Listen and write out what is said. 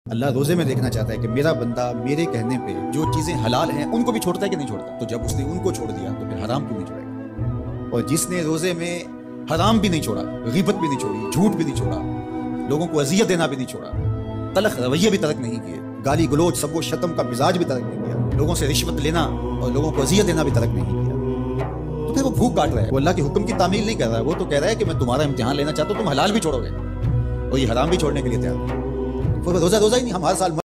अल्लाह रोजे में देखना चाहता है कि मेरा बंदा मेरे कहने पे जो चीजें हलाल हैं उनको भी छोड़ता है कि नहीं छोड़ता। तो जब उसने उनको छोड़ दिया तो फिर हराम क्यों नहीं छोड़ेगा। और जिसने रोजे में हराम भी नहीं छोड़ा, गिबत भी नहीं छोड़ी, झूठ भी नहीं छोड़ा, लोगों को अजियत देना भी नहीं छोड़ा, तलख रवैये भी तर्क नहीं किए, गाली गलोच सबको शतम का मिजाज भी तर्क नहीं किया, लोगों से रिश्वत लेना और लोगों को अजियत देना भी तर्क नहीं किया, तो फिर वो भूख काट रहा है। वो अल्लाह के हुक्म की तामील नहीं कर रहा है। वो तो कह रहा है कि मैं तुम्हारा इम्तिहान लेना चाहता हूँ, तुम हलाल भी छोड़ोगे और ये हराम भी छोड़ने के लिए तैयार है। रोजा रोजा ही नहीं, हम हर साल